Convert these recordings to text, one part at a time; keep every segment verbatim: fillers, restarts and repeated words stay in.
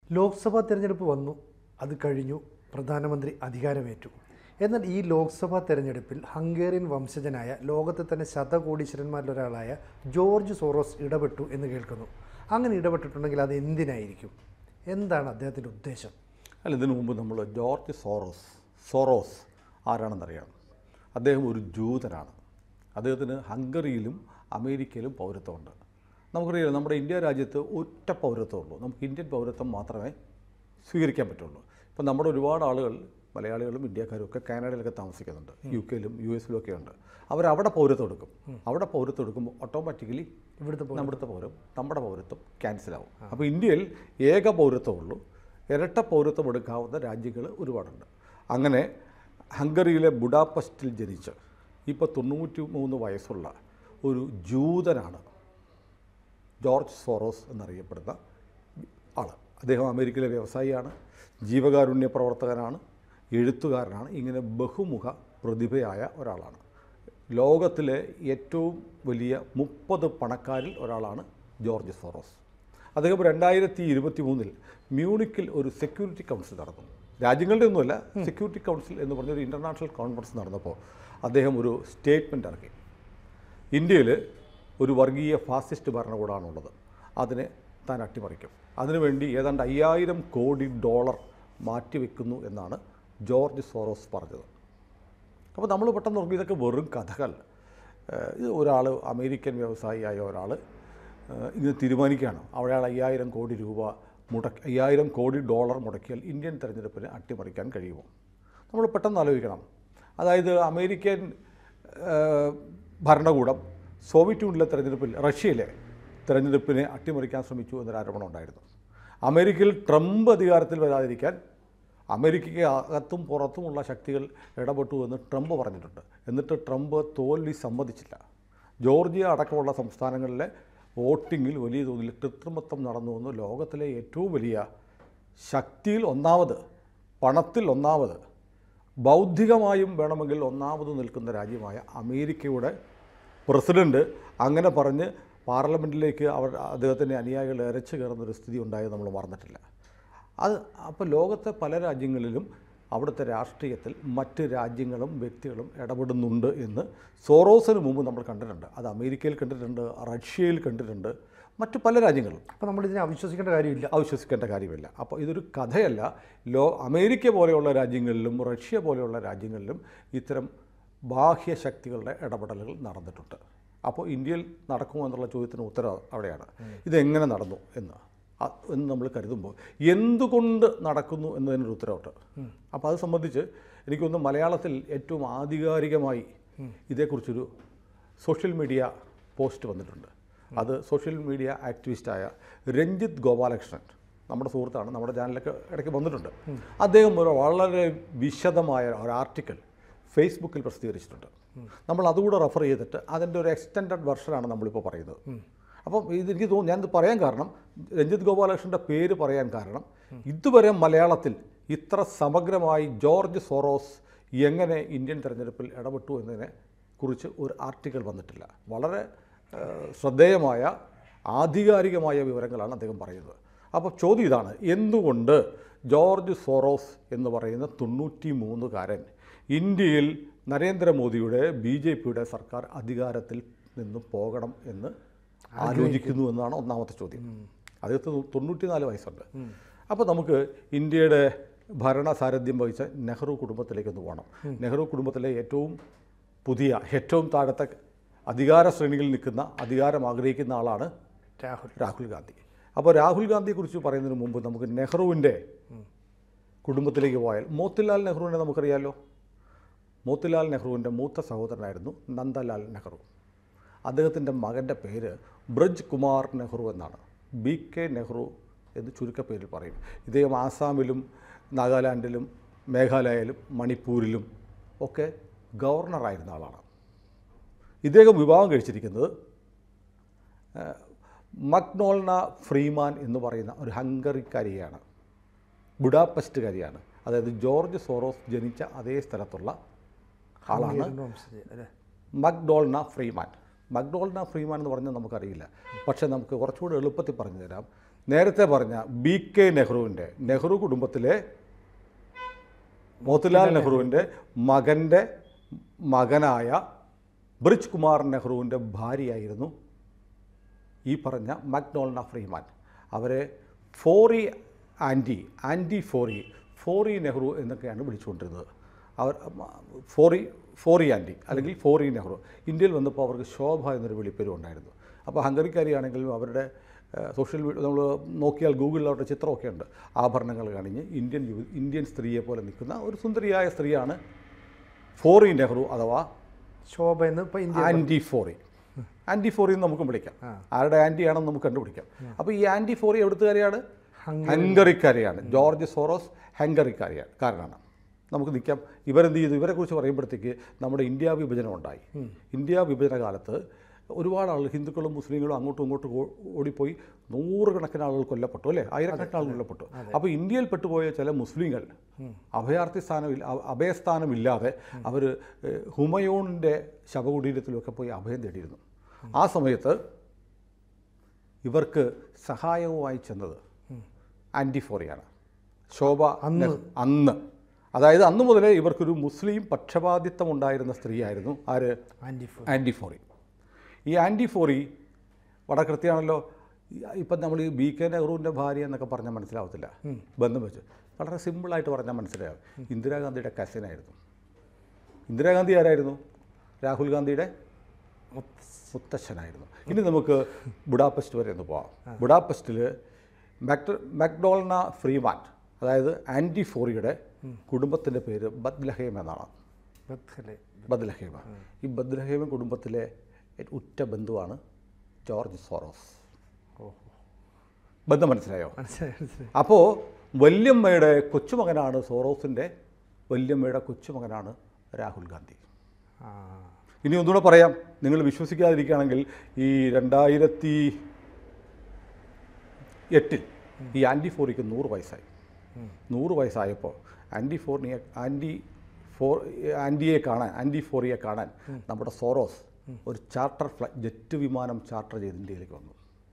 ലോക്സഭാ തെരഞ്ഞെടുപ്പ് വന്നു, അത് കഴിഞ്ഞു, പ്രധാനമന്ത്രി അധികാരമേറ്റു. എന്നാൽ ഈ ലോക്സഭാ തെരഞ്ഞെടുപ്പിൽ ഹംഗേറിയൻ വംശജനായ ലോകത്തെ തന്നെ ശതകോടീശ്വരന്മാരിലൊരാളായ ജോർജ് സോറോസ് ഇടപെട്ടു എന്ന് കേൾക്കുന്നു. അങ്ങനെ ഇടപെട്ടിട്ടുണ്ടെങ്കിൽ അത് എന്തിനായിരിക്കും? എന്താണ് അദ്ദേഹത്തിൻ്റെ ഉദ്ദേശം? അല്ല, ഇതിനു മുമ്പ് നമ്മൾ ജോർജ് സോറോസ് സോറോസ് ആരാണെന്നറിയാം. അദ്ദേഹം ഒരു ജൂതനാണ്. അദ്ദേഹത്തിന് ഹംഗറിയിലും അമേരിക്കയിലും പൗരത്വമുണ്ട്. നമുക്കറിയാം, നമ്മുടെ ഇന്ത്യ രാജ്യത്ത് ഒറ്റ പൗരത്വമുള്ളൂ. നമുക്ക് ഇന്ത്യൻ പൗരത്വം മാത്രമേ സ്വീകരിക്കാൻ പറ്റുള്ളൂ. ഇപ്പം നമ്മുടെ ഒരുപാട് ആളുകൾ, മലയാളികളും ഇന്ത്യക്കാരും ഒക്കെ കാനഡയിലൊക്കെ താമസിക്കുന്നുണ്ട്, യു കെയിലും യു എസിലും ഒക്കെ ഉണ്ട്. അവരവിടെ പൗരത്വം എടുക്കും. അവിടെ പൗരത്വം എടുക്കുമ്പോൾ ഓട്ടോമാറ്റിക്കലി ഇവിടുത്തെ നമ്മുടുത്തെ പൗരം നമ്മുടെ പൗരത്വം ക്യാൻസലാവും. അപ്പോൾ ഇന്ത്യയിൽ ഏക പൗരത്വമുള്ളൂ. ഇരട്ട പൗരത്വം എടുക്കാവുന്ന രാജ്യങ്ങൾ ഒരുപാടുണ്ട്. അങ്ങനെ ഹംഗറിയിലെ ബുഡാപെസ്റ്റിൽ ജനിച്ച് ഇപ്പോൾ തൊണ്ണൂറ്റി മൂന്ന് വയസ്സുള്ള ഒരു ജൂതനാണ് ജോർജ് സോറോസ് എന്നറിയപ്പെടുന്ന ആൾ. അദ്ദേഹം അമേരിക്കയിലെ വ്യവസായിയാണ്, ജീവകാരുണ്യ പ്രവർത്തകനാണ്, എഴുത്തുകാരനാണ്. ഇങ്ങനെ ബഹുമുഖ പ്രതിഭയായ ഒരാളാണ്. ലോകത്തിലെ ഏറ്റവും വലിയ മുപ്പത് പണക്കാരിൽ ഒരാളാണ് ജോർജ് സോറോസ്. അദ്ദേഹം രണ്ടായിരത്തി ഇരുപത്തി മൂന്നിൽ മ്യൂണിക്കിൽ ഒരു സെക്യൂരിറ്റി കൗൺസിൽ നടന്നു. രാജ്യങ്ങളുടെ ഒന്നുമല്ല, സെക്യൂരിറ്റി കൗൺസിൽ എന്ന് പറഞ്ഞൊരു ഇൻ്റർനാഷണൽ കോൺഫറൻസ് നടന്നപ്പോൾ അദ്ദേഹം ഒരു സ്റ്റേറ്റ്മെൻ്റ് ഇറക്കി. ഇന്ത്യയിൽ ഒരു വർഗീയ ഫാസിസ്റ്റ് ഭരണകൂടമാണുള്ളത്, അതിനെ താൻ അട്ടിമറിക്കും, അതിനുവേണ്ടി ഏതാണ്ട് അയ്യായിരം കോടി ഡോളർ മാറ്റിവെക്കുന്നു എന്നാണ് ജോർജ് സോറോസ് പറഞ്ഞത്. അപ്പോൾ നമ്മൾ പെട്ടെന്ന് നോക്കി, ഇതൊക്കെ വെറും കഥകൾ. ഇത് ഒരാൾ, അമേരിക്കൻ വ്യവസായിയായ ഒരാൾ ഇങ്ങനെ തീരുമാനിക്കുകയാണ് അയാൾ അയ്യായിരം കോടി രൂപ മുടക്കി അയ്യായിരം കോടി ഡോളർ മുടക്കിയാൽ ഇന്ത്യൻ തെരഞ്ഞെടുപ്പിനെ അട്ടിമറിക്കാൻ കഴിയുമോ? നമ്മൾ പെട്ടെന്ന് ആലോചിക്കണം. അതായത് അമേരിക്കൻ ഭരണകൂടം സോവിയറ്റ് യൂണിയനിലെ തെരഞ്ഞെടുപ്പിൽ, റഷ്യയിലെ തെരഞ്ഞെടുപ്പിനെ അട്ടിമറിക്കാൻ ശ്രമിച്ചു എന്നൊരു ആരോപണം ഉണ്ടായിരുന്നു. അമേരിക്കയിൽ ട്രംപ് അധികാരത്തിൽ വരാതിരിക്കാൻ അമേരിക്കയ്ക്ക് അകത്തും പുറത്തുമുള്ള ശക്തികൾ ഇടപെട്ടു എന്ന് ട്രംപ് പറഞ്ഞിട്ടുണ്ട്. എന്നിട്ട് ട്രംപ് തോൽവി സമ്മതിച്ചില്ല. ജോർജിയ അടക്കമുള്ള സംസ്ഥാനങ്ങളിലെ വോട്ടിങ്ങിൽ വലിയ തോതിൽ കൃത്രിമത്വം നടന്നുവെന്ന് ലോകത്തിലെ ഏറ്റവും വലിയ ശക്തിയിൽ ഒന്നാമത്, പണത്തിൽ ഒന്നാമത്, ബൗദ്ധികമായും വേണമെങ്കിൽ ഒന്നാമത് നിൽക്കുന്ന രാജ്യമായ അമേരിക്കയുടെ പ്രസിഡൻറ്റ് അങ്ങനെ പറഞ്ഞ് പാർലമെൻറ്റിലേക്ക് അവർ അദ്ദേഹത്തിൻ്റെ അനുയായികൾ ഇരച്ചു കയറുന്നൊരു സ്ഥിതി ഉണ്ടായത് നമ്മൾ മറന്നിട്ടില്ല. അത് അപ്പോൾ ലോകത്തെ പല രാജ്യങ്ങളിലും അവിടുത്തെ രാഷ്ട്രീയത്തിൽ മറ്റ് രാജ്യങ്ങളും വ്യക്തികളും ഇടപെടുന്നുണ്ട് എന്ന് സോറോസിന് മുമ്പ് നമ്മൾ കണ്ടിട്ടുണ്ട്. അത് അമേരിക്കയിൽ കണ്ടിട്ടുണ്ട്, റഷ്യയിൽ കണ്ടിട്ടുണ്ട്, മറ്റ് പല രാജ്യങ്ങളും. അപ്പോൾ നമ്മളിതിനെ അവിശ്വസിക്കേണ്ട കാര്യമില്ല അവിശ്വസിക്കേണ്ട കാര്യമില്ല. അപ്പോൾ ഇതൊരു കഥയല്ല. ലോ അമേരിക്ക പോലെയുള്ള രാജ്യങ്ങളിലും റഷ്യ പോലെയുള്ള രാജ്യങ്ങളിലും ഇത്തരം ബാഹ്യശക്തികളുടെ ഇടപെടലുകൾ നടന്നിട്ടുണ്ട്. അപ്പോൾ ഇന്ത്യയിൽ നടക്കുമോ എന്നുള്ള ചോദ്യത്തിന് ഉത്തരം അവിടെയാണ്. ഇതെങ്ങനെ നടന്നു എന്ന് എന്ന് നമ്മൾ കരുതുമ്പോൾ എന്തുകൊണ്ട് നടക്കുന്നു എന്നതിനൊരു ഉത്തരവുണ്ട്. അപ്പോൾ അത് സംബന്ധിച്ച് എനിക്കൊന്ന് മലയാളത്തിൽ ഏറ്റവും ആധികാരികമായി ഇതേക്കുറിച്ചൊരു സോഷ്യൽ മീഡിയ പോസ്റ്റ് വന്നിട്ടുണ്ട്. അത് സോഷ്യൽ മീഡിയ ആക്ടിവിസ്റ്റായ രഞ്ജിത്ത് ഗോപാലകൃഷ്ണൻ, നമ്മുടെ സുഹൃത്താണ്, നമ്മുടെ ചാനലിലൊക്കെ ഇടയ്ക്ക് വന്നിട്ടുണ്ട്. അദ്ദേഹം ഒരു വളരെ വിശദമായ ഒരു ആർട്ടിക്കിൾ ഫേസ്ബുക്കിൽ പ്രസിദ്ധീകരിച്ചിട്ടുണ്ട്. നമ്മൾ അതുകൂടെ റെഫർ ചെയ്തിട്ട് അതിൻ്റെ ഒരു എക്സ്റ്റൻഡഡ് വെർഷനാണ് നമ്മളിപ്പോൾ പറയുന്നത്. അപ്പം ഇതെനിക്ക് തോന്നുന്നു, ഞാനിത് പറയാൻ കാരണം, രഞ്ജിത്ത് ഗോപാലകൃഷ്ണൻ്റെ പേര് പറയാൻ കാരണം, ഇതുവരെ മലയാളത്തിൽ ഇത്ര സമഗ്രമായി ജോർജ് സോറോസ് എങ്ങനെ ഇന്ത്യൻ തെരഞ്ഞെടുപ്പിൽ ഇടപെട്ടു എന്നതിനെ കുറിച്ച് ഒരു ആർട്ടിക്കിൾ വന്നിട്ടില്ല. വളരെ ശ്രദ്ധേയമായ ആധികാരികമായ വിവരങ്ങളാണ് അദ്ദേഹം പറയുന്നത്. അപ്പോൾ ചോദ്യം ഇതാണ്, എന്തുകൊണ്ട് ജോർജ് സോറോസ് എന്ന് പറയുന്ന തൊണ്ണൂറ്റി മൂന്നുകാരൻ ഇന്ത്യയിൽ നരേന്ദ്രമോദിയുടെ ബി ജെ പിയുടെ സർക്കാർ അധികാരത്തിൽ നിന്ന് പോകണം എന്ന് ആലോചിക്കുന്നു എന്നാണ് ഒന്നാമത്തെ ചോദ്യം. അദ്ദേഹത്തിന് തൊണ്ണൂറ്റി നാല് വയസ്സുണ്ട്. അപ്പോൾ നമുക്ക് ഇന്ത്യയുടെ ഭരണ സാരഥ്യം വഹിച്ച നെഹ്റു കുടുംബത്തിലേക്കൊന്ന് പോകണം. നെഹ്റു കുടുംബത്തിലെ ഏറ്റവും പുതിയ, ഏറ്റവും താഴത്തെ അധികാര ശ്രേണിയിൽ നിൽക്കുന്ന, അധികാരം ആഗ്രഹിക്കുന്ന ആളാണ് രാഹുൽ രാഹുൽ ഗാന്ധി. അപ്പോൾ രാഹുൽ ഗാന്ധിയെക്കുറിച്ച് പറയുന്നതിന് മുമ്പ് നമുക്ക് നെഹ്റുവിൻ്റെ കുടുംബത്തിലേക്ക് പോയാൽ, മോത്തിലാൽ നെഹ്റുവിനെ നമുക്കറിയാമല്ലോ. മോത്തിലാൽ നെഹ്റുവിൻ്റെ മൂത്ത സഹോദരനായിരുന്നു നന്ദലാൽ നെഹ്റു. അദ്ദേഹത്തിൻ്റെ മകൻ്റെ പേര് ബ്രജ് കുമാർ നെഹ്റു എന്നാണ്. ബി കെ നെഹ്റു എന്ന് ചുരുക്കപ്പേരിൽ പറയും. ഇദ്ദേഹം ആസാമിലും നാഗാലാൻഡിലും മേഘാലയയിലും മണിപ്പൂരിലും ഒക്കെ ഗവർണറായിരുന്ന ആളാണ്. ഇദ്ദേഹം വിവാഹം കഴിച്ചിരിക്കുന്നത് മക്ഡോൾന ഫ്രീമാൻ എന്ന് പറയുന്ന ഒരു ഹംഗറിക്കാരിയാണ്, ബുഡാപെസ്റ്റുകാരിയാണ്. അതായത് ജോർജ് സോറോസ് ജനിച്ച അതേ സ്ഥലത്തുള്ള ആളാണ് മക്ഡോൾന ഫ്രീമാൻ. മക്ഡോൾന ഫ്രീമാൻ എന്ന് പറഞ്ഞാൽ നമുക്കറിയില്ല, പക്ഷേ നമുക്ക് കുറച്ചുകൂടി എളുപ്പത്തിൽ പറഞ്ഞു തരാം. നേരത്തെ പറഞ്ഞ ബി കെ നെഹ്റുവിൻ്റെ നെഹ്റു കുടുംബത്തിലെ മോത്തിലാൽ നെഹ്റുവിൻ്റെ മകൻ്റെ മകനായ ബ്രിജ് കുമാർ നെഹ്റുവിൻ്റെ ഭാര്യയായിരുന്നു ഈ പറഞ്ഞ മക്ഡോൾന ഫ്രീമാൻ. അവരെ Fori auntie auntie Fori Fori Nehru എന്നൊക്കെയാണ് വിളിച്ചുകൊണ്ടിരുന്നത്. അവർ ഫോറി ഫോറി ആൻറ്റി അല്ലെങ്കിൽ ഫോറി നെഹ്റു. ഇന്ത്യയിൽ വന്നപ്പോൾ അവർക്ക് ശോഭ എന്നൊരു വിളിപ്പേരും ഉണ്ടായിരുന്നു. അപ്പോൾ ഹംഗറിക്കാരിയാണെങ്കിലും അവരുടെ സോഷ്യൽ മീഡിയ നമ്മൾ നോക്കിയാൽ ഗൂഗിളിൽ അവരുടെ ചിത്രമൊക്കെ ഉണ്ട്. ആഭരണങ്ങൾ കാണിഞ്ഞ് ഇന്ത്യൻ ഇന്ത്യൻ സ്ത്രീയെ പോലെ നിൽക്കുന്ന ഒരു സുന്ദരിയായ സ്ത്രീയാണ് ഫോറി നെഹ്റു അഥവാ ശോഭ എന്ന് ഇപ്പോൾ India auntie Fori. Auntie Fori എന്ന് നമുക്ക് വിളിക്കാം. ആരുടെ ആൻറ്റിയാണെന്ന് നമുക്ക് കണ്ടുപിടിക്കാം. അപ്പോൾ ഈ ആൻറ്റി ഫോറി എവിടുത്തുകാരിയാണ്? ഹംഗറിക്കാരിയാണ്. ജോർജ് സോറോസ് ഹംഗറിക്കാരിയാണ് കാരനാണ്. നമുക്ക് നിൽക്കാം. ഇവരെന്ത് ചെയ്തു? ഇവരെക്കുറിച്ച് പറയുമ്പോഴത്തേക്ക് നമ്മുടെ ഇന്ത്യ വിഭജനം ഉണ്ടായി. ഇന്ത്യ വിഭജന കാലത്ത് ഒരുപാട് ആളുകൾ, ഹിന്ദുക്കളും മുസ്ലിങ്ങളും അങ്ങോട്ടും ഇങ്ങോട്ടും ഓടിപ്പോയി നൂറുകണക്കിന് ആളുകൾ കൊല്ലപ്പെട്ടു, അല്ലേ? ആയിരക്കണക്കിന് ആളുകൾ കൊല്ലപ്പെട്ടു. അപ്പോൾ ഇന്ത്യയിൽ പെട്ടുപോയ ചില മുസ്ലിങ്ങൾ അഭയാർത്ഥി സ്ഥാനമില്ല അഭയസ്ഥാനമില്ലാതെ അവർ ഹുമയൂണിൻ്റെ ശവകുടീരത്തിലൊക്കെ പോയി അഭയം തേടിയിരുന്നു. ആ സമയത്ത് ഇവർക്ക് സഹായവുമായി ചെന്നത് ആൻറ്റി ഫോറിയാണ്. ശോഭ അന്ന് അന്ന് അതായത് അന്ന് മുതലേ ഇവർക്കൊരു മുസ്ലിം പക്ഷപാതിത്വം ഉണ്ടായിരുന്ന സ്ത്രീയായിരുന്നു ആര്? Auntie Fori. ഈ ആൻറ്റി ഫോറി വളരെ കൃത്യമാണല്ലോ. ഇപ്പം നമ്മൾ ഈ ബി കെ നെഹ്റുവിൻ്റെ ഭാര്യ എന്നൊക്കെ പറഞ്ഞാൽ മനസ്സിലാവത്തില്ല, ബന്ധം വെച്ച്. വളരെ സിമ്പിളായിട്ട് പറഞ്ഞാൽ മനസ്സിലാവും. ഇന്ദിരാഗാന്ധിയുടെ കസിനായിരുന്നു. ഇന്ദിരാഗാന്ധി ആരായിരുന്നു? രാഹുൽ ഗാന്ധിയുടെ മുത്തശ്ശനായിരുന്നു. ഇനി നമുക്ക് ബുഡാപെസ്റ്റ് വരെ ഒന്ന് പോവാം. ബുഡാപെസ്റ്റിൽ മാക്ട മക്ഡോൾന ഫ്രീമാൻ, അതായത് ആൻറ്റി ഫോറിയുടെ കുടുംബത്തിൻ്റെ പേര് ബത്ലഹേം എന്നാണ്. ബത്ലഹേമ. ഈ ബത്ലഹേമ കുടുംബത്തിലെ ഉറ്റ ബന്ധുവാണ് ജോർജ് സോറോസ്. ബന്ധം മനസ്സിലായോ? അപ്പോൾ വല്യമ്മയുടെ കൊച്ചുമകനാണ് സോറോസിൻ്റെ വല്യമ്മയുടെ കൊച്ചുമകനാണ് രാഹുൽ ഗാന്ധി. ഇനി ഒന്നുകൂടെ പറയാം, നിങ്ങൾ വിശ്വസിക്കാതിരിക്കുകയാണെങ്കിൽ ഈ രണ്ടായിരത്തി എട്ടിൽ ഈ ആൻറ്റി ഫോറിക്ക് നൂറ് വയസ്സായി. നൂറ് വയസ്സായപ്പോൾ ആൻറ്റി ഫോറിയെ ആൻറ്റി ഫോർ ആൻറ്റിയെ കാണാൻ ആൻറ്റി ഫോറിയെ കാണാൻ നമ്മുടെ സോറോസ് ഒരു ചാർട്ടർ ഫ്ലൈ ജെറ്റ് വിമാനം ചാർട്ടർ ചെയ്ത് ഇന്ത്യയിലേക്ക് വന്നു.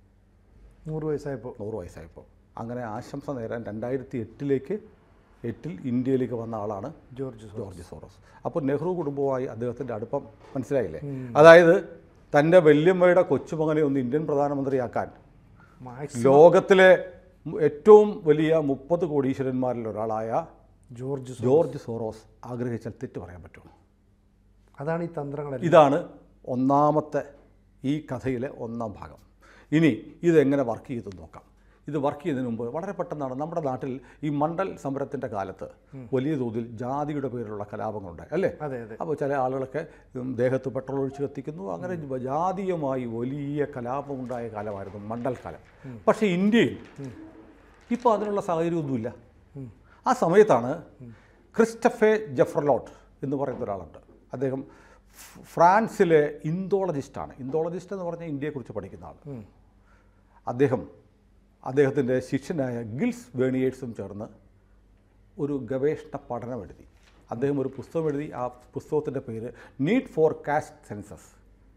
നൂറ് വയസ്സായപ്പോൾ നൂറ് വയസ്സായപ്പോൾ അങ്ങനെ ആശംസ നേരാൻ രണ്ടായിരത്തി എട്ടിലേക്ക് എട്ടിൽ ഇന്ത്യയിലേക്ക് വന്ന ആളാണ് ജോർജ് ജോർജ് സോറോസ്. അപ്പോൾ നെഹ്റു കുടുംബവുമായി അദ്ദേഹത്തിൻ്റെ അടുപ്പം മനസ്സിലായില്ലേ? അതായത് തൻ്റെ വല്യമ്മയുടെ കൊച്ചുമകനെ ഒന്ന് ഇന്ത്യൻ പ്രധാനമന്ത്രിയാക്കാൻ ലോകത്തിലെ ഏറ്റവും വലിയ മുപ്പത് കോടീശ്വരന്മാരിൽ ഒരാളായ ജോർജ് ജോർജ് സോറോസ് ആഗ്രഹിച്ചാൽ തെറ്റ് പറയാൻ പറ്റുമോ? അതാണ് ഈ തന്ത്രങ്ങൾ. ഇതാണ് ഒന്നാമത്തെ ഈ കഥയിലെ ഒന്നാം ഭാഗം. ഇനി ഇതെങ്ങനെ വർക്ക് ചെയ്തു നോക്കാം. ഇത് വർക്ക് ചെയ്യുന്നതിന് മുമ്പ് വളരെ പെട്ടെന്നാണ് നമ്മുടെ നാട്ടിൽ ഈ മണ്ഡൽ സമരത്തിൻ്റെ കാലത്ത് വലിയ തോതിൽ ജാതിയുടെ പേരിലുള്ള കലാപങ്ങളുണ്ടായി, അല്ലേ? അപ്പോൾ ചില ആളുകളൊക്കെ ദേഹത്ത് പെട്രോൾ ഒഴിച്ച് കത്തിക്കുന്നു. അങ്ങനെ ജാതീയമായി വലിയ കലാപമുണ്ടായ കാലമായിരുന്നു മണ്ഡൽ കാലം. പക്ഷേ ഇന്ത്യയിൽ ഇപ്പോൾ അതിനുള്ള സാഹചര്യമൊന്നുമില്ല. ആ സമയത്താണ് ക്രിസ്റ്റഫെ ജെഫർലോട്ട് എന്ന് പറയുന്ന ഒരാളുണ്ട്. അദ്ദേഹം ഫ്രാൻസിലെ ഇന്തോളജിസ്റ്റാണ്. ഇന്തോളജിസ്റ്റ് എന്ന് പറഞ്ഞാൽ ഇന്ത്യയെക്കുറിച്ച് പഠിക്കുന്ന ആൾ. അദ്ദേഹം അദ്ദേഹത്തിൻ്റെ ശിഷ്യനായ ഗിൽസ് വേണിയേഴ്സും ചേർന്ന് ഒരു ഗവേഷണ പഠനം എഴുതി. അദ്ദേഹം ഒരു പുസ്തകം എഴുതി. ആ പുസ്തകത്തിൻ്റെ പേര് നീഡ് ഫോർ കാസ്റ്റ് സെൻസസ്.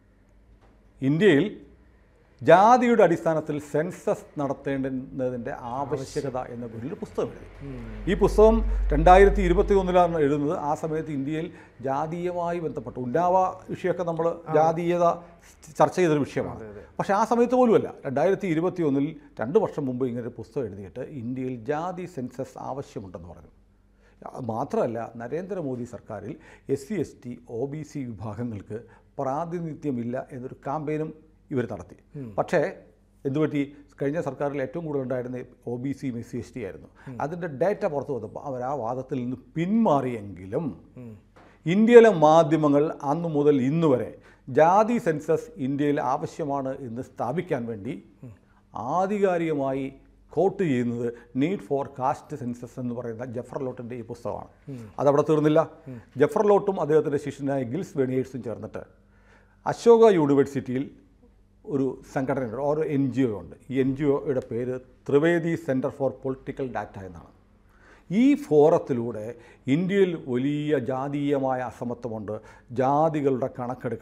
ഇന്ത്യയിൽ ജാതിയുടെ അടിസ്ഥാനത്തിൽ സെൻസസ് നടത്തേണ്ടുന്നതിൻ്റെ ആവശ്യകത എന്ന പേരിൽ പുസ്തകം എഴുതി. ഈ പുസ്തകം രണ്ടായിരത്തി ഇരുപത്തി ഒന്നിലാണ് എഴുതുന്നത്. ആ സമയത്ത് ഇന്ത്യയിൽ ജാതീയമായി ബന്ധപ്പെട്ട് ഉന്നാവ വിഷയമൊക്കെ നമ്മൾ ജാതീയത ചർച്ച ചെയ്തൊരു വിഷയമാണ്. പക്ഷേ ആ സമയത്ത് പോലുമല്ല, രണ്ടായിരത്തി ഇരുപത്തി ഒന്നിൽ രണ്ട് വർഷം മുമ്പ് ഇങ്ങനൊരു പുസ്തകം എഴുതിയിട്ട് ഇന്ത്യയിൽ ജാതി സെൻസസ് ആവശ്യമുണ്ടെന്ന് പറഞ്ഞു. മാത്രമല്ല, നരേന്ദ്രമോദി സർക്കാരിൽ S C S T O B C വിഭാഗങ്ങൾക്ക് പ്രാതിനിധ്യമില്ല എന്നൊരു ക്യാമ്പയിനും ഇവർ നടത്തി. പക്ഷേ എന്തുപറ്റി? കഴിഞ്ഞ സർക്കാരിൽ ഏറ്റവും കൂടുതൽ ഉണ്ടായിരുന്ന ഒ ബി സിയും എസ് സി എസ് ടി ആയിരുന്നു. അതിൻ്റെ ഡേറ്റ പുറത്തു വന്നപ്പോൾ അവർ ആ വാദത്തിൽ നിന്ന് പിന്മാറിയെങ്കിലും ഇന്ത്യയിലെ മാധ്യമങ്ങൾ അന്നു മുതൽ ഇന്ന് വരെ ജാതി സെൻസസ് ഇന്ത്യയിൽ ആവശ്യമാണ് എന്ന് സ്ഥാപിക്കാൻ വേണ്ടി ആധികാരികമായി കോട്ട് ചെയ്യുന്നത് നീഡ് ഫോർ കാസ്റ്റ് സെൻസസ് എന്ന് പറയുന്ന ജെഫർലോട്ടിൻ്റെ ഈ പുസ്തകമാണ്. അതവിടെ തീർന്നില്ല. ജെഫർലോട്ടും അദ്ദേഹത്തിൻ്റെ ശിഷ്യനായ ഗിൽസ് വേണിയേഴ്സും ചേർന്നിട്ട് അശോക യൂണിവേഴ്സിറ്റിയിൽ ഒരു സംഘടനയുണ്ട്, ഓരോ എൻ ജി ഒ ഉണ്ട്. ഈ എൻ ജി ഒയുടെ പേര് Trivedi centre for political data എന്നാണ്. ഈ ഫോറത്തിലൂടെ ഇന്ത്യയിൽ വലിയ ജാതീയമായ അസമത്വമുണ്ട്, ജാതികളുടെ കണക്കെടുക്കണം,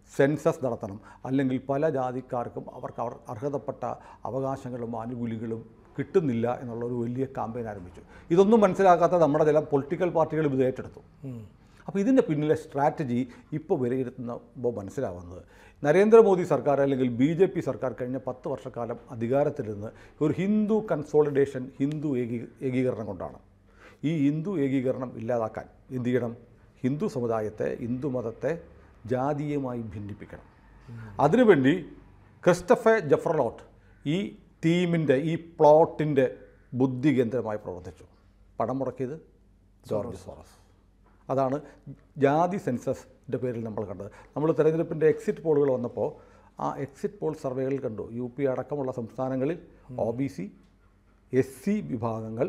സെൻസസ് നടത്തണം, അല്ലെങ്കിൽ പല ജാതിക്കാർക്കും അവർക്ക് അവർ അർഹതപ്പെട്ട അവകാശങ്ങളും ആനുകൂല്യങ്ങളും കിട്ടുന്നില്ല എന്നുള്ളൊരു വലിയ ക്യാമ്പയിൻ ആരംഭിച്ചു. ഇതൊന്നും മനസ്സിലാക്കാത്ത നമ്മുടെ ചില പൊളിറ്റിക്കൽ പാർട്ടികൾ ഇത് ഏറ്റെടുത്തു. അപ്പോൾ ഇതിൻ്റെ പിന്നിലെ സ്ട്രാറ്റജി ഇപ്പോൾ വിലയിരുത്തുമ്പോൾ മനസ്സിലാവുന്നത്, നരേന്ദ്രമോദി സർക്കാർ അല്ലെങ്കിൽ ബി ജെ പി സർക്കാർ കഴിഞ്ഞ പത്ത് വർഷക്കാലം അധികാരത്തിൽ നിന്ന് ഒരു ഹിന്ദു കൺസോളിഡേഷൻ, ഹിന്ദു ഏകീ ഏകീകരണം കൊണ്ടാണ്. ഈ ഹിന്ദു ഏകീകരണം ഇല്ലാതാക്കാൻ എന്ത് ചെയ്യണം? ഹിന്ദു സമുദായത്തെ, ഹിന്ദു മതത്തെ ജാതീയമായി ഭിന്നിപ്പിക്കണം. അതിനുവേണ്ടി ക്രിസ്റ്റഫർ ജഫ്രലോട്ട് ഈ ടീമിൻ്റെ, ഈ പ്ലോട്ടിൻ്റെ ബുദ്ധി കേന്ദ്രമായി പ്രവർത്തിച്ചു. പണം മുടക്കിയത് ജോർജ് സോറസ്. അതാണ് ജാതി സെൻസസിൻ്റെ പേരിൽ നമ്മൾ കണ്ടത്. നമ്മൾ തെരഞ്ഞെടുപ്പിൻ്റെ എക്സിറ്റ് പോളുകൾ വന്നപ്പോൾ ആ എക്സിറ്റ് പോൾ സർവേകൾ കണ്ടു. യു പി അടക്കമുള്ള സംസ്ഥാനങ്ങളിൽ O B C, S C വിഭാഗങ്ങൾ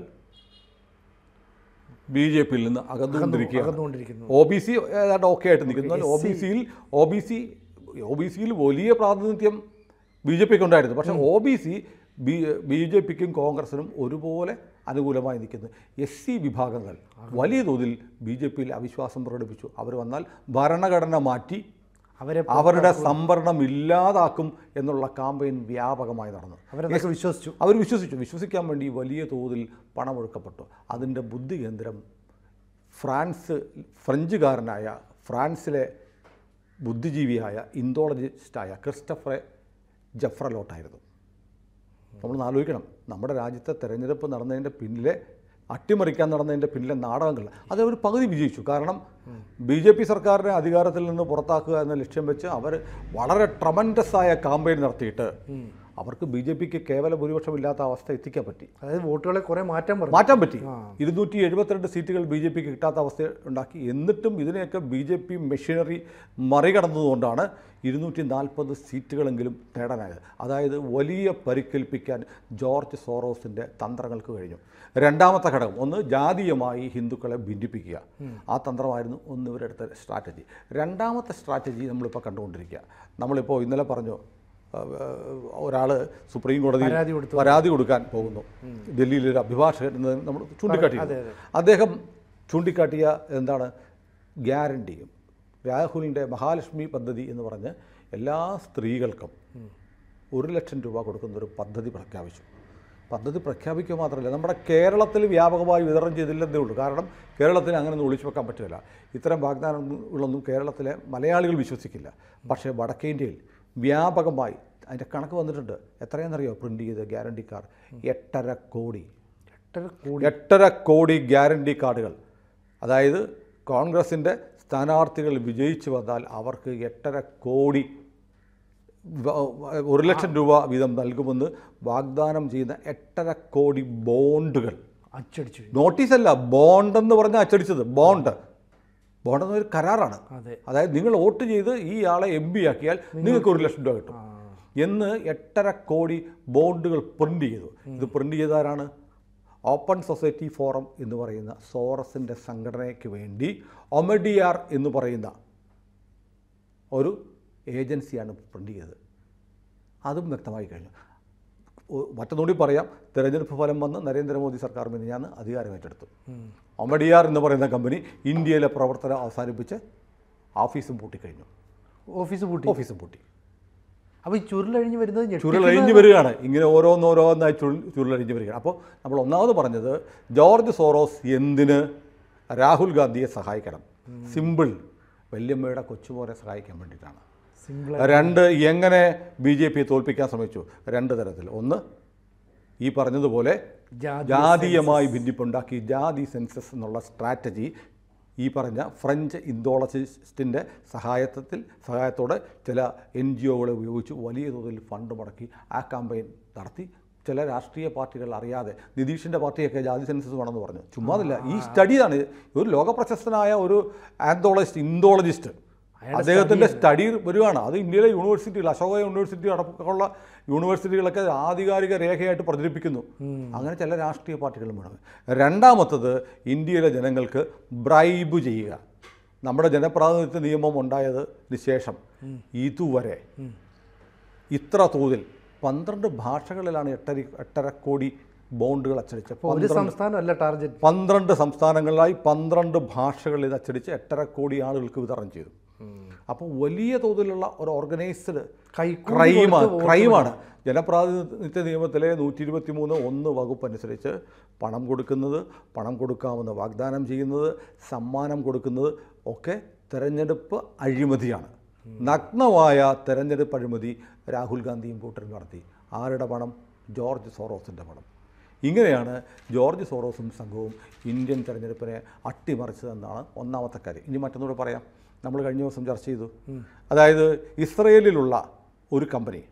ബി ജെ പിയിൽ നിന്ന് അകന്നുകൊണ്ടിരിക്കുകയാണ്. ഒ ബി സി ഏതാണ്ട് ഓക്കെ ആയിട്ട് നിൽക്കുന്നു. ഒ ബി സിയിൽ O B C O B സിയിൽ വലിയ പ്രാതിനിധ്യം ബി ജെ പിക്ക് ഉണ്ടായിരുന്നു. പക്ഷേ O B C B B J പിക്കും കോൺഗ്രസിനും ഒരുപോലെ അനുകൂലമായി നിൽക്കുന്നു. എസ് സി വിഭാഗങ്ങൾ വലിയ തോതിൽ ബി ജെ പിയിൽ അവിശ്വാസം പ്രകടിപ്പിച്ചു. അവർ വന്നാൽ ഭരണഘടന മാറ്റി അവരെ അവരുടെ സംവരണം ഇല്ലാതാക്കും എന്നുള്ള ക്യാമ്പയിൻ വ്യാപകമായി നടന്നു. അവരൊക്കെ വിശ്വസിച്ചു അവർ വിശ്വസിച്ചു വിശ്വസിക്കാൻ വേണ്ടി വലിയ തോതിൽ പണമൊഴുക്കപ്പെട്ടു. അതിൻ്റെ ബുദ്ധി കേന്ദ്രം ഫ്രാൻസ് ഫ്രഞ്ചുകാരനായ ഫ്രാൻസിലെ ബുദ്ധിജീവിയായ ഇന്തോളജിസ്റ്റായ ക്രിസ്റ്റഫർ ജഫ്രലോട്ടായിരുന്നു. നമ്മൾ ആലോചിക്കണം, നമ്മുടെ രാജ്യത്തെ തെരഞ്ഞെടുപ്പ് നടന്നതിൻ്റെ പിന്നിലെ, അട്ടിമറിക്കാൻ നടന്നതിൻ്റെ പിന്നിലെ നാടകങ്ങൾ അത് അവർ പകുതി വിജയിച്ചു. കാരണം ബി ജെ പി സർക്കാരിനെ അധികാരത്തിൽ നിന്ന് പുറത്താക്കുക എന്ന ലക്ഷ്യം വെച്ച് അവർ വളരെ ട്രമൻഡസ് ആയ ക്യാമ്പയിൻ നടത്തിയിട്ട് അവർക്ക് ബി ജെ പിക്ക് കേവല ഭൂരിപക്ഷം ഇല്ലാത്ത അവസ്ഥ എത്തിക്കാൻ പറ്റി. അതായത് വോട്ടുകളെ കുറേ മാറ്റം മാറ്റാൻ പറ്റി. ഇരുന്നൂറ്റി എഴുപത്തിരണ്ട് സീറ്റുകൾ ബി ജെ പിക്ക് കിട്ടാത്ത അവസ്ഥ ഉണ്ടാക്കി. എന്നിട്ടും ഇതിനെയൊക്കെ ബി ജെ പി മെഷീനറി മറികടന്നതുകൊണ്ടാണ് ഇരുന്നൂറ്റി നാൽപ്പത് സീറ്റുകളെങ്കിലും നേടാനായത്. അതായത് വലിയ പരിക്കേൽപ്പിക്കാൻ ജോർജ് സോറോസിൻ്റെ തന്ത്രങ്ങൾക്ക് കഴിഞ്ഞു. രണ്ടാമത്തെ ഘടകം, ഒന്ന് ജാതീയമായി ഹിന്ദുക്കളെ ഭിന്നിപ്പിക്കുക. ആ തന്ത്രമായിരുന്നു ഒന്ന് ഇവരെടുത്ത സ്ട്രാറ്റജി. രണ്ടാമത്തെ സ്ട്രാറ്റജി നമ്മളിപ്പോൾ കണ്ടുകൊണ്ടിരിക്കുക. നമ്മളിപ്പോൾ ഇന്നലെ പറഞ്ഞു, ഒരാൾ സുപ്രീം കോടതി പരാതി കൊടുക്കാൻ പോകുന്നു. ഡൽഹിയിലൊരു അഭിഭാഷകൻ എന്ന് നമ്മൾ ചൂണ്ടിക്കാട്ടി. അദ്ദേഹം ചൂണ്ടിക്കാട്ടിയ എന്താണ്? ഗ്യാരണ്ടിയും രാഹുലിൻ്റെ മഹാലക്ഷ്മി പദ്ധതി എന്ന് പറഞ്ഞ് എല്ലാ സ്ത്രീകൾക്കും ഒരു ലക്ഷം രൂപ കൊടുക്കുന്നൊരു പദ്ധതി പ്രഖ്യാപിച്ചു. പദ്ധതി പ്രഖ്യാപിക്കുക മാത്രമല്ല, നമ്മുടെ കേരളത്തിൽ വ്യാപകമായി വിതരണം ചെയ്തില്ലെന്നേ ഉള്ളൂ. കാരണം കേരളത്തിന് അങ്ങനെയൊന്നും ഒളിച്ചു വെക്കാൻ പറ്റില്ല. ഇത്തരം വാഗ്ദാനങ്ങളൊന്നും കേരളത്തിലെ മലയാളികൾ വിശ്വസിക്കില്ല. പക്ഷേ വടക്കേ ഇന്ത്യയിൽ വ്യാപകമായി അതിൻ്റെ കണക്ക് വന്നിട്ടുണ്ട്. എത്രയാണെന്നറിയോ പ്രിൻ്റ് ചെയ്ത് ഗ്യാരണ്ടി കാർഡ്? എട്ടര കോടി എട്ടര കോടി എട്ടര കോടി ഗ്യാരണ്ടി കാർഡുകൾ. അതായത് കോൺഗ്രസിൻ്റെ സ്ഥാനാർത്ഥികൾ വിജയിച്ചു വന്നാൽ അവർക്ക് എട്ടര കോടി ഒരു ലക്ഷം രൂപ വീതം നൽകുമെന്ന് വാഗ്ദാനം ചെയ്യുന്ന എട്ടര കോടി ബോണ്ടുകൾ അച്ചടിച്ചു. നോട്ടീസല്ല, ബോണ്ടെന്ന് പറഞ്ഞാൽ അച്ചടിച്ചത്. ബോണ്ട് ബോണ്ട് എന്നൊരു കരാറാണ്. അതായത് നിങ്ങൾ വോട്ട് ചെയ്ത് ഈ ആളെ എം പി ആക്കിയാൽ നിങ്ങൾക്ക് ഒരു ലക്ഷം രൂപ കിട്ടും എന്ന് എട്ടര കോടി ബോണ്ടുകൾ പ്രിൻ്റ് ചെയ്തു. ഇത് പ്രിൻ്റ് ചെയ്താരാണ്? ഓപ്പൺ സൊസൈറ്റി ഫോറം എന്ന് പറയുന്ന സോറസിൻ്റെ സംഘടനയ്ക്ക് വേണ്ടി ഒമഡിയാർ എന്ന് പറയുന്ന ഒരു ഏജൻസിയാണ് പ്രിൻ്റ് ചെയ്തത്. അതും വ്യക്തമായി കഴിഞ്ഞു. മറ്റൊന്നുകൂടി പറയാം, തെരഞ്ഞെടുപ്പ് ഫലം വന്ന് നരേന്ദ്രമോദി സർക്കാർ മിനിഞ്ഞാന്ന് അധികാരമേറ്റെടുത്തു. ഒമഡിയാർ എന്ന് പറയുന്ന കമ്പനി ഇന്ത്യയിലെ പ്രവർത്തനം അവസാനിപ്പിച്ച് ഓഫീസും പൂട്ടിക്കഴിഞ്ഞു. ഓഫീസ് പൂട്ടി ഓഫീസും പൂട്ടി അപ്പോൾ ഈ ചുരുളഴിഞ്ഞ് വരുന്നത് ചുരുളഴിഞ്ഞ് വരികയാണ്. ഇങ്ങനെ ഓരോന്നോരോന്നായി ചുരു ചുരുളഴിഞ്ഞ് വരികയാണ്. അപ്പോൾ നമ്മൾ ഒന്നാമത് പറഞ്ഞത്, ജോർജ് സോറോസ് എന്തിന് രാഹുൽ ഗാന്ധിയെ സഹായിക്കണം? സിമ്പിൾ, വല്യമ്മയുടെ കൊച്ചുമോനെ സഹായിക്കാൻ വേണ്ടിയിട്ടാണ്. രണ്ട്, എങ്ങനെ ബി ജെ പിയെ തോൽപ്പിക്കാൻ ശ്രമിച്ചു? രണ്ട് തരത്തിൽ. ഒന്ന്, ഈ പറഞ്ഞതുപോലെ ജാതീയമായി ഭിന്നിപ്പുണ്ടാക്കി ജാതി സെൻസസ് എന്നുള്ള സ്ട്രാറ്റജി ഈ പറഞ്ഞ ഫ്രഞ്ച് ഇന്തോളജിസ്റ്റിൻ്റെ സഹായത്തിൽ സഹായത്തോടെ ചില എൻ ജി ഒകളെ ഉപയോഗിച്ച് വലിയ തോതിൽ ഫണ്ട് മുടക്കി ആ ക്യാമ്പയിൻ നടത്തി. ചില രാഷ്ട്രീയ പാർട്ടികൾ അറിയാതെ, നിതീഷിൻ്റെ പാർട്ടിയൊക്കെ ജാതി സെൻസസ് വേണമെന്ന് പറഞ്ഞു. ചുമ്മാതില്ല, ഈ സ്റ്റഡിയാണ്. ഒരു ലോകപ്രശസ്തനായ ഒരു ആന്തോളജിസ്റ്റ്, ഇന്തോളജിസ്റ്റ്, അദ്ദേഹത്തിൻ്റെ സ്റ്റഡി വരികയാണ്. അത് ഇന്ത്യയിലെ യൂണിവേഴ്സിറ്റികൾ, അശോക യൂണിവേഴ്സിറ്റി അടക്കമുള്ള യൂണിവേഴ്സിറ്റികളൊക്കെ ആധികാരിക രേഖയായിട്ട് പ്രചരിപ്പിക്കുന്നു. അങ്ങനെ ചില രാഷ്ട്രീയ പാർട്ടികളും വേണം. രണ്ടാമത്തത്, ഇന്ത്യയിലെ ജനങ്ങൾക്ക് ബ്രൈബ് ചെയ്യുക. നമ്മുടെ ജനപ്രാതിനിധ്യ നിയമം ഉണ്ടായതിന് ശേഷം ഇതുവരെ ഇത്ര തോതിൽ പന്ത്രണ്ട് ഭാഷകളിലാണ് എട്ടര എട്ടര കോടി ബോണ്ടുകൾ അച്ചടിച്ച്. ഒരു സംസ്ഥാനമല്ല ടാർഗറ്റ്, പന്ത്രണ്ട് സംസ്ഥാനങ്ങളിലായി പന്ത്രണ്ട് ഭാഷകളിൽ ഇത് അച്ചടിച്ച് എട്ടര കോടി ആളുകൾക്ക് വിതരണം ചെയ്തു. അപ്പോൾ വലിയ തോതിലുള്ള ഒരു ഓർഗനൈസ്ഡ് കൈക്കൂലി ക്രൈമാണ് കൊടുത്ത് ക്രൈമാണ് ജനപ്രാതിനിധ്യ നിയമത്തിലെ നൂറ്റി ഇരുപത്തി മൂന്ന് ഒന്ന് വകുപ്പ് അനുസരിച്ച് പണം കൊടുക്കുന്നത്, പണം കൊടുക്കാമെന്ന് വാഗ്ദാനം ചെയ്യുന്നത്, സമ്മാനം കൊടുക്കുന്നത് ഒക്കെ തെരഞ്ഞെടുപ്പ് അഴിമതിയാണ്. നഗ്നമായ തെരഞ്ഞെടുപ്പ് അഴിമതി രാഹുൽ ഗാന്ധിയും കൂട്ടരും നടത്തി. ആരുടെ പണം? ജോർജ് സോറോസിൻ്റെ പണം. ഇങ്ങനെയാണ് ജോർജ് സോറോസും സംഘവും ഇന്ത്യൻ തെരഞ്ഞെടുപ്പിനെ അട്ടിമറിച്ചതെന്നാണ് ഒന്നാമത്തെ കാര്യം. ഇനി മറ്റൊന്നുകൂടെ പറയാം. നമ്മൾ കഴിഞ്ഞ ദിവസം ചർച്ച ചെയ്തു. അതായത് ഇസ്രയേലിലുള്ള ഒരു കമ്പനി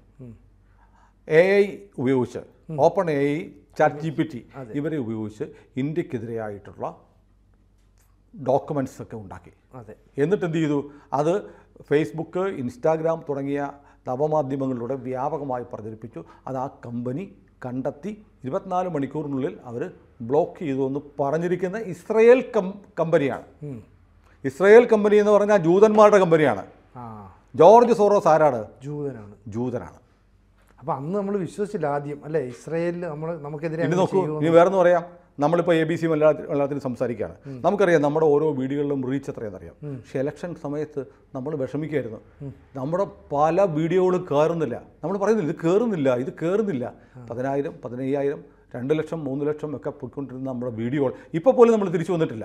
എ ഐ ഉപയോഗിച്ച്, open A I, chat G P T ഇവരെ ഉപയോഗിച്ച് ഇന്ത്യക്കെതിരെയായിട്ടുള്ള ഡോക്യുമെൻറ്റ്സ് ഒക്കെ ഉണ്ടാക്കി. അതെ. എന്നിട്ട് എന്ത് ചെയ്തു? അത് ഫേസ്ബുക്ക്, ഇൻസ്റ്റാഗ്രാം തുടങ്ങിയ നവമാധ്യമങ്ങളിലൂടെ വ്യാപകമായി പ്രചരിപ്പിച്ചു. അത് ആ കമ്പനി കണ്ടെത്തി ഇരുപത്തിനാല് മണിക്കൂറിനുള്ളിൽ അവർ ബ്ലോക്ക് ചെയ്തു എന്ന് പറഞ്ഞിരിക്കുന്ന ഇസ്രയേൽ കം കമ്പനിയാണ്. ഇസ്രയേൽ കമ്പനി എന്ന് പറഞ്ഞാൽ ജൂതന്മാരുടെ കമ്പനിയാണ്. ജോർജ് സോറോസ് ആരാണ്? ജൂതനാണ്. ജൂതനാണ്. അപ്പോൾ അന്ന് നമ്മൾ വിശ്വസിച്ചില്ല ആദ്യം, അല്ലേ? ഇസ്രയേലിൽ നമ്മൾ നമുക്കെതിരെ ഇനി നോക്കൂ, ഇനി വേറെന്ന് പറയാം. നമ്മളിപ്പോൾ എ ബി സി മലയാളത്തിൽ മലയാളത്തിൽ സംസാരിക്കുകയാണ്. നമുക്കറിയാം നമ്മുടെ ഓരോ വീഡിയോകളിലും റീച്ച് എത്രയെന്നറിയാം. പക്ഷേ ഇലക്ഷൻ സമയത്ത് നമ്മൾ വിഷമിക്കായിരുന്നു. നമ്മുടെ പല വീഡിയോകളും കയറുന്നില്ല. നമ്മൾ പറയുന്നില്ല ഇത് കയറുന്നില്ല, ഇത് കയറുന്നില്ല. പതിനായിരം, പതിനയ്യായിരം, രണ്ട് ലക്ഷം, മൂന്ന് ലക്ഷം ഒക്കെ പോയിക്കൊണ്ടിരുന്ന നമ്മുടെ വീഡിയോകൾ ഇപ്പോൾ പോലും നമ്മൾ തിരിച്ചു വന്നിട്ടില്ല.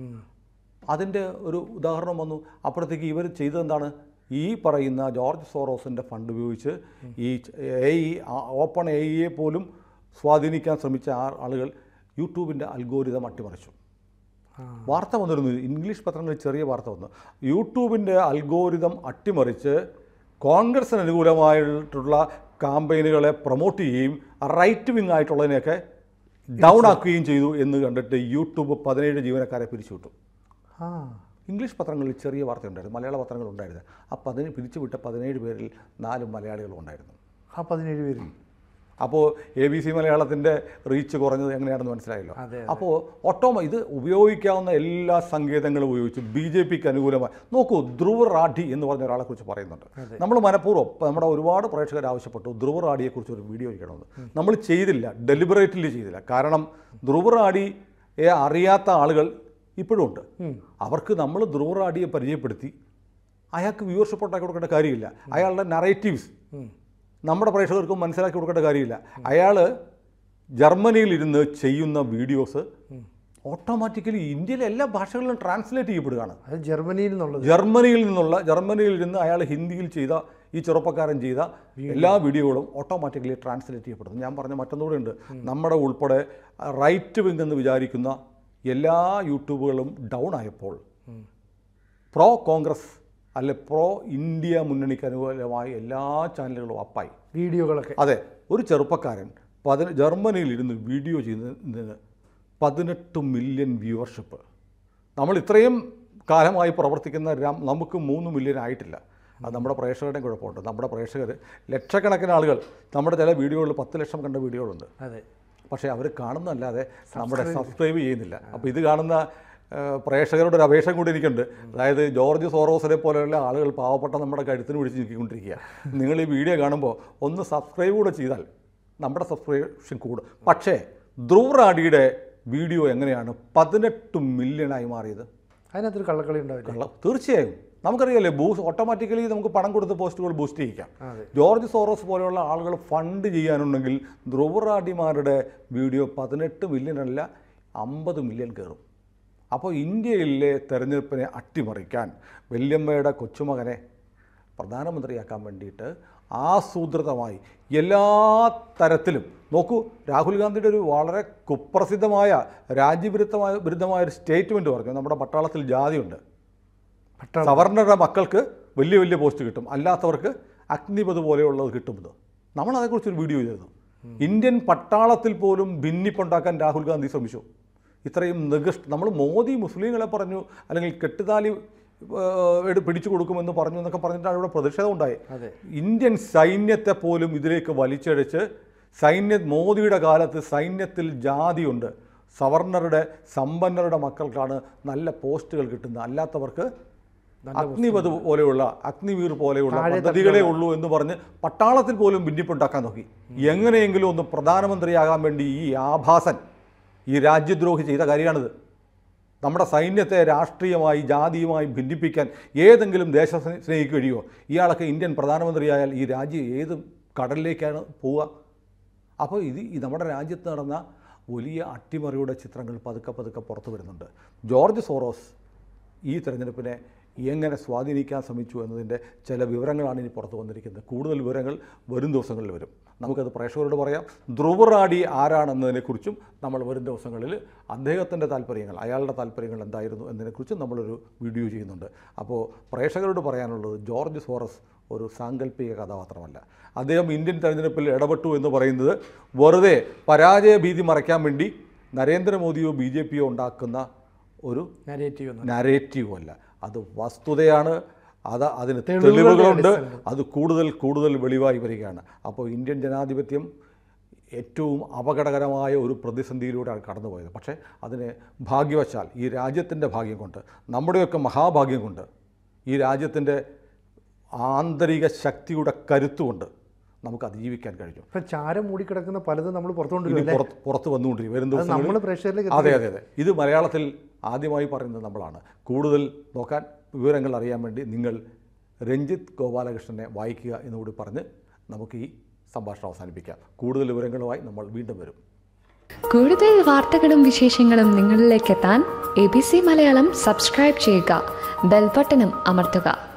അതിൻ്റെ ഒരു ഉദാഹരണം വന്നു. അപ്പോഴത്തേക്ക് ഇവർ ചെയ്തതെന്താണ്? ഈ പറയുന്ന ജോർജ് സോറോസിൻ്റെ ഫണ്ട് ഉപയോഗിച്ച് ഈ എ ഐ, ഓപ്പൺ എ ഐയെ പോലും സ്വാധീനിക്കാൻ ശ്രമിച്ച ആ ആളുകൾ യൂട്യൂബിൻ്റെ അൽഗോരിതം അട്ടിമറിച്ചു. വാർത്ത വന്നിരുന്നു, ഇംഗ്ലീഷ് പത്രങ്ങളിൽ ചെറിയ വാർത്ത വന്നു. യൂട്യൂബിൻ്റെ അൽഗോരിതം അട്ടിമറിച്ച് കോൺഗ്രസിന് അനുകൂലമായിട്ടുള്ള ക്യാമ്പയിനുകളെ പ്രൊമോട്ട് ചെയ്യുകയും റൈറ്റ് വിങ് ആയിട്ടുള്ളതിനെയൊക്കെ ഡൗൺ ആക്കുകയും ചെയ്തു എന്ന് കണ്ടിട്ട് യൂട്യൂബ് പതിനേഴ് ജീവനക്കാരെ പിരിച്ചുവിട്ടു. ഇംഗ്ലീഷ് പത്രങ്ങളിൽ ചെറിയ വാർത്തയുണ്ടായിരുന്നു, മലയാള പത്രങ്ങളുണ്ടായിരുന്നു. ആ പതിന് പിരിച്ചുവിട്ട പതിനേഴ് പേരിൽ നാല് മലയാളികളും ഉണ്ടായിരുന്നു. ആ പതിനേഴ് പേരിൽ. അപ്പോൾ എ ബി സി മലയാളത്തിൻ്റെ റീച്ച് കുറഞ്ഞത് എങ്ങനെയാണെന്ന് മനസ്സിലായല്ലോ. അപ്പോൾ ഓട്ടോമ ഇത് ഉപയോഗിക്കാവുന്ന എല്ലാ സങ്കേതങ്ങളും ഉപയോഗിച്ച് ബി ജെ പിക്ക് അനുകൂലമായി നോക്കൂ. ധ്രുവ് റാഠി എന്ന് പറഞ്ഞ ഒരാളെക്കുറിച്ച് പറയുന്നുണ്ട്. നമ്മൾ മനഃപൂർവ്വം നമ്മുടെ ഒരുപാട് പ്രേക്ഷകർ ആവശ്യപ്പെട്ടു ധ്രുവ് റാഠിയെക്കുറിച്ച് ഒരു വീഡിയോ ചെയ്യണമെന്ന്. നമ്മൾ ചെയ്തില്ല, ഡെലിബറേറ്റ്ലി ചെയ്തില്ല. കാരണം ധ്രുവ് റാഠിയെ അറിയാത്ത ആളുകൾ ഇപ്പോഴും ഉണ്ട്. അവർക്ക് നമ്മൾ ധ്രുവ് റാഠിയെ പരിചയപ്പെടുത്തി അയാൾക്ക് വ്യൂവർഷിപ്പ് ഉണ്ടാക്കി കൊടുക്കേണ്ട കാര്യമില്ല. അയാളുടെ നറേറ്റീവ്സ് നമ്മുടെ പ്രേക്ഷകർക്കും മനസ്സിലാക്കി കൊടുക്കേണ്ട കാര്യമില്ല. അയാൾ ജർമ്മനിയിലിരുന്ന് ചെയ്യുന്ന വീഡിയോസ് ഓട്ടോമാറ്റിക്കലി ഇന്ത്യയിലെ എല്ലാ ഭാഷകളിലും ട്രാൻസ്ലേറ്റ് ചെയ്യപ്പെടുകയാണ്. അത് ജർമ്മനിയിൽ നിന്നുള്ള ജർമ്മനിയിൽ നിന്നുള്ള ജർമ്മനിയിൽ ഇരുന്ന് അയാൾ ഹിന്ദിയിൽ ചെയ്ത ഈ ചെറുപ്പക്കാരൻ ചെയ്ത എല്ലാ വീഡിയോകളും ഓട്ടോമാറ്റിക്കലി ട്രാൻസ്ലേറ്റ് ചെയ്യപ്പെടുന്നു. ഞാൻ പറഞ്ഞ മറ്റൊന്നുകൂടെ ഉണ്ട്. നമ്മുടെ ഉൾപ്പെടെ റൈറ്റ് വിങ് എന്ന് വിചാരിക്കുന്ന എല്ലാ യൂട്യൂബുകളും ഡൗൺ ആയപ്പോൾ പ്രോ കോൺഗ്രസ് അല്ലെ പ്രോ ഇന്ത്യ മുന്നണിക്ക് അനുകൂലമായ എല്ലാ ചാനലുകളും അപ്പായി വീഡിയോകളൊക്കെ. അതെ, ഒരു ചെറുപ്പക്കാരൻ പതിന ജർമ്മനിയിൽ ഇരുന്ന് വീഡിയോ ചെയ്യുന്നതിന് പതിനെട്ട് മില്യൺ വ്യൂവർഷിപ്പ്. നമ്മൾ ഇത്രയും കാലമായി പ്രവർത്തിക്കുന്ന നമുക്ക് മൂന്ന് മില്യൺ ആയിട്ടില്ല. അത് നമ്മുടെ പ്രേക്ഷകരുടെയും കുഴപ്പമുണ്ട്. നമ്മുടെ പ്രേക്ഷകർ ലക്ഷക്കണക്കിന് ആളുകൾ നമ്മുടെ ചില വീഡിയോകളിൽ പത്ത് ലക്ഷം കണ്ട വീഡിയോകളുണ്ട്. അതെ, പക്ഷേ അവർ കാണുന്നതല്ലാതെ നമ്മുടെ സബ്സ്ക്രൈബ് ചെയ്യുന്നില്ല. അപ്പോൾ ഇത് കാണുന്ന പ്രേക്ഷകരുടെ ഒരു അപേക്ഷ കൂടി എനിക്കുണ്ട്. അതായത് ജോർജ് സോറോസിനെ പോലെയുള്ള ആളുകൾ പാവപ്പെട്ട നമ്മുടെ കഴുത്തിന് പിടിച്ച് നിൽക്കിക്കൊണ്ടിരിക്കുക. നിങ്ങൾ ഈ വീഡിയോ കാണുമ്പോൾ ഒന്ന് സബ്സ്ക്രൈബ് കൂടെ ചെയ്താൽ നമ്മുടെ സബ്സ്ക്രിപ്ഷൻ കൂടും. പക്ഷേ ധ്രുവ് റാഠിയുടെ വീഡിയോ എങ്ങനെയാണ് പതിനെട്ട് മില്യണായി മാറിയത്? അതിനകത്തൊരു കള്ളക്കളി ഉണ്ടാവില്ല. കള്ള തീർച്ചയായും നമുക്കറിയാമല്ലേ, ബൂസ്റ്റ് ഓട്ടോമാറ്റിക്കലി നമുക്ക് പണം കൊടുത്ത് പോസ്റ്റുകൾ ബൂസ്റ്റ് ചെയ്യിക്കാം. ജോർജ് സോറോസ് പോലെയുള്ള ആളുകൾ ഫണ്ട് ചെയ്യാനുണ്ടെങ്കിൽ ധ്രുവ് റാഠിമാരുടെ വീഡിയോ പതിനെട്ട് മില്യൺ അല്ല അമ്പത് മില്യൺ കയറും. അപ്പോൾ ഇന്ത്യയിലെ തെരഞ്ഞെടുപ്പിനെ അട്ടിമറിക്കാൻ വല്യമ്മയുടെ കൊച്ചുമകനെ പ്രധാനമന്ത്രിയാക്കാൻ വേണ്ടിയിട്ട് ആസൂത്രിതമായി എല്ലാ തരത്തിലും നോക്കൂ. രാഹുൽ ഗാന്ധിയുടെ ഒരു വളരെ കുപ്രസിദ്ധമായ രാജ്യവിരുദ്ധമായ വിരുദ്ധമായ ഒരു സ്റ്റേറ്റ്മെൻറ്റ് പറഞ്ഞു. നമ്മുടെ പട്ടാളത്തിൽ ജാതിയുണ്ട്, സവർണരുടെ മക്കൾക്ക് വലിയ വലിയ പോസ്റ്റ് കിട്ടും, അല്ലാത്തവർക്ക് അഗ്നിപഥ് പോലെയുള്ളത് കിട്ടുമെന്ന്. നമ്മൾ അതേക്കുറിച്ചൊരു വീഡിയോ ചെയ്തിരുന്നു. ഇന്ത്യൻ പട്ടാളത്തിൽ പോലും ഭിന്നിപ്പുണ്ടാക്കാൻ രാഹുൽ ഗാന്ധി ശ്രമിച്ചു. ഇത്രയും നികൃഷ്ട നമ്മൾ മോദി മുസ്ലിങ്ങളെ പറഞ്ഞു, അല്ലെങ്കിൽ കെട്ടുതാലി പിടിച്ചു കൊടുക്കുമെന്ന് പറഞ്ഞു എന്നൊക്കെ പറഞ്ഞിട്ടാണ് ഇവിടെ പ്രതിഷേധം ഉണ്ടായി. ഇന്ത്യൻ സൈന്യത്തെ പോലും ഇതിലേക്ക് വലിച്ചഴച്ച് സൈന്യ മോദിയുടെ കാലത്ത് സൈന്യത്തിൽ ജാതിയുണ്ട്, സവർണറുടെ സമ്പന്നരുടെ മക്കൾക്കാണ് നല്ല പോസ്റ്റുകൾ കിട്ടുന്നത്, അല്ലാത്തവർക്ക് അഗ്നിപഥ് പോലെയുള്ള അഗ്നിവീർ പോലെയുള്ള പദ്ധതികളേ ഉള്ളൂ എന്ന് പറഞ്ഞ് പട്ടാളത്തിൽ പോലും ഭിന്നിപ്പുണ്ടാക്കാൻ നോക്കി. എങ്ങനെയെങ്കിലും ഒന്ന് പ്രധാനമന്ത്രിയാകാൻ വേണ്ടി ഈ ആഭാസൻ, ഈ രാജ്യദ്രോഹി ചെയ്ത കാര്യമാണിത്. നമ്മുടെ സൈന്യത്തെ രാഷ്ട്രീയമായി ജാതിയുമായി ഭിന്നിപ്പിക്കാൻ ഏതെങ്കിലും ദേശ സ്നേഹിക്ക് കഴിയുമോ? ഇയാളൊക്കെ ഇന്ത്യൻ പ്രധാനമന്ത്രിയായാൽ ഈ രാജ്യം ഏത് കടലിലേക്കാണ് പോവുക? അപ്പോൾ ഇത് ഈ നമ്മുടെ രാജ്യത്ത് നടന്ന വലിയ അട്ടിമറിയുടെ ചിത്രങ്ങൾ പതുക്കെ പതുക്കെ പുറത്തു വരുന്നുണ്ട്. ജോർജ് സോറോസ് ഈ തെരഞ്ഞെടുപ്പിനെ എങ്ങനെ സ്വാധീനിക്കാൻ ശ്രമിച്ചു എന്നതിൻ്റെ ചില വിവരങ്ങളാണ് ഇനി പുറത്തു വന്നിരിക്കുന്നത്. കൂടുതൽ വിവരങ്ങൾ വരും ദിവസങ്ങളിൽ വരും. നമുക്കത് പ്രേക്ഷകരോട് പറയാം. ധ്രുവ് റാഡി ആരാണെന്നതിനെക്കുറിച്ചും നമ്മൾ വരും ദിവസങ്ങളിൽ അദ്ദേഹത്തിൻ്റെ താല്പര്യങ്ങൾ, അയാളുടെ താല്പര്യങ്ങൾ എന്തായിരുന്നു എന്നതിനെക്കുറിച്ചും നമ്മളൊരു വീഡിയോ ചെയ്യുന്നുണ്ട്. അപ്പോൾ പ്രേക്ഷകരോട് പറയാനുള്ളത്, ജോർജ് സോറസ് ഒരു സാങ്കല്പിക കഥാപാത്രമല്ല. അദ്ദേഹം ഇന്ത്യൻ തെരഞ്ഞെടുപ്പിൽ ഇടപെട്ടു എന്ന് പറയുന്നത് വെറുതെ പരാജയ ഭീതി മറയ്ക്കാൻ വേണ്ടി നരേന്ദ്രമോദിയോ ബി ജെ പിയോ ഉണ്ടാക്കുന്ന ഒരു നരേറ്റീവ് നരേറ്റീവ് അല്ല, അത് വസ്തുതയാണ്. അത് അതിന് തെളിവുകളുണ്ട്. അത് കൂടുതൽ കൂടുതൽ വെളിവായി വരികയാണ്. അപ്പോൾ ഇന്ത്യൻ ജനാധിപത്യം ഏറ്റവും അപകടകരമായ ഒരു പ്രതിസന്ധിയിലൂടെയാണ് കടന്നുപോയത്. പക്ഷേ അതിന് ഭാഗ്യവശാൽ, ഈ രാജ്യത്തിൻ്റെ ഭാഗ്യം കൊണ്ട്, നമ്മുടെയൊക്കെ മഹാഭാഗ്യം കൊണ്ട്, ഈ രാജ്യത്തിൻ്റെ ആന്തരിക ശക്തിയുടെ കരുത്തുകൊണ്ട് നമുക്ക് അതിജീവിക്കാൻ കഴിഞ്ഞു. ഇപ്പം ചാരം മൂടിക്കിടക്കുന്ന പലതും നമ്മൾ പുറത്തുകൊണ്ട് പുറത്ത് പുറത്ത് വന്നുകൊണ്ടിരിക്കും വരും ദിവസം. നമ്മൾ പ്രേക്ഷകരിലേക്ക് അതെ അതെ അതെ ഇത് മലയാളത്തിൽ ആദ്യമായി പറയുന്നത് നമ്മളാണ്. കൂടുതൽ നോക്കാൻ, വിവരങ്ങൾ അറിയാൻ വേണ്ടി നിങ്ങൾ രഞ്ജിത്ത് ഗോപാലകൃഷ്ണനെ വായിക്കുക എന്നുകൂടി പറഞ്ഞ് നമുക്ക് ഈ സംഭാഷണം അവസാനിപ്പിക്കാം. കൂടുതൽ വിവരങ്ങളുമായി നമ്മൾ വീണ്ടും വരും. കൂടുതൽ വാർത്തകളും വിശേഷങ്ങളും നിങ്ങളിലേക്ക് എത്താൻ A B C Malayalam subscribe ചെയ്യുക, ബെൽ ബട്ടണും അമർത്തുക.